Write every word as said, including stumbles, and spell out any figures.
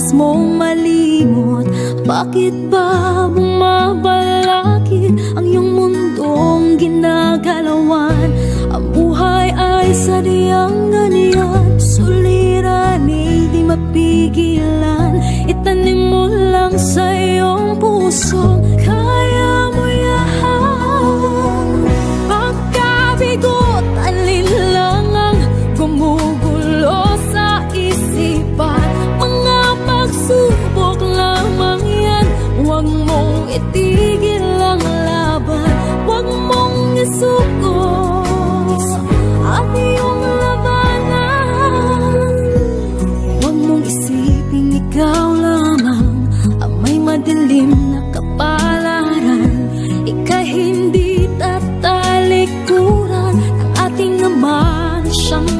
nais mong malimot? Bakit ba bumabalakid ang iyong mundong ginagalawan? Ang buhay ay sadyang ganyan, suliranin di mapigilan. Itanim mo lang sa iyong puso, kaya mo yan. Pagkabigot, alinlangang gumugulo sa isipan. Mga pagsubok lamang yan, huwag mong itigil ang laban. Huwag mong isuko at iyong labanan. Huwag mong isipin ikaw lamang ang may madilim na kapalaran. Ika'y hindi tatalikuran ng ating Ama na siyang